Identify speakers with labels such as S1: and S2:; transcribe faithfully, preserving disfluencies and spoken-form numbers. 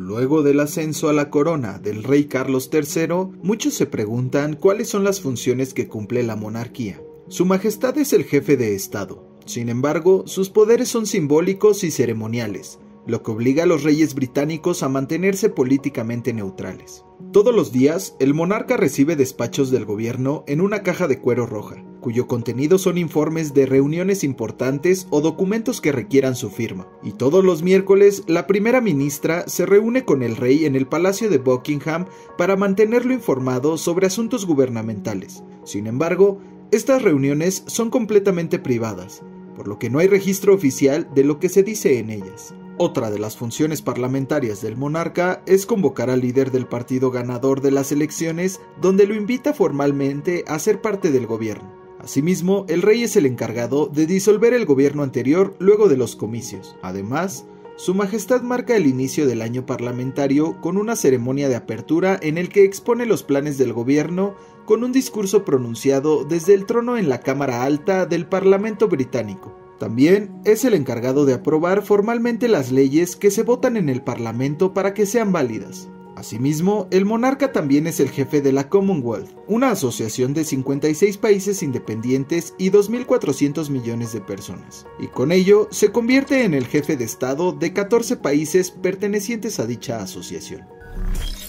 S1: Luego del ascenso a la corona del rey Carlos tercero, muchos se preguntan cuáles son las funciones que cumple la monarquía. Su Majestad es el jefe de Estado. Sin embargo, sus poderes son simbólicos y ceremoniales, lo que obliga a los reyes británicos a mantenerse políticamente neutrales. Todos los días, el monarca recibe despachos del gobierno en una caja de cuero roja, cuyo contenido son informes de reuniones importantes o documentos que requieran su firma. Y todos los miércoles, la primera ministra se reúne con el rey en el Palacio de Buckingham para mantenerlo informado sobre asuntos gubernamentales. Sin embargo, estas reuniones son completamente privadas, por lo que no hay registro oficial de lo que se dice en ellas. Otra de las funciones parlamentarias del monarca es convocar al líder del partido ganador de las elecciones, donde lo invita formalmente a ser parte del gobierno. Asimismo, el rey es el encargado de disolver el gobierno anterior luego de los comicios. Además, Su Majestad marca el inicio del año parlamentario con una ceremonia de apertura en el que expone los planes del gobierno con un discurso pronunciado desde el trono en la Cámara Alta del Parlamento británico. También es el encargado de aprobar formalmente las leyes que se votan en el Parlamento para que sean válidas. Asimismo, el monarca también es el jefe de la Commonwealth, una asociación de cincuenta y seis países independientes y dos mil cuatrocientos millones de personas, y con ello se convierte en el jefe de Estado de catorce países pertenecientes a dicha asociación.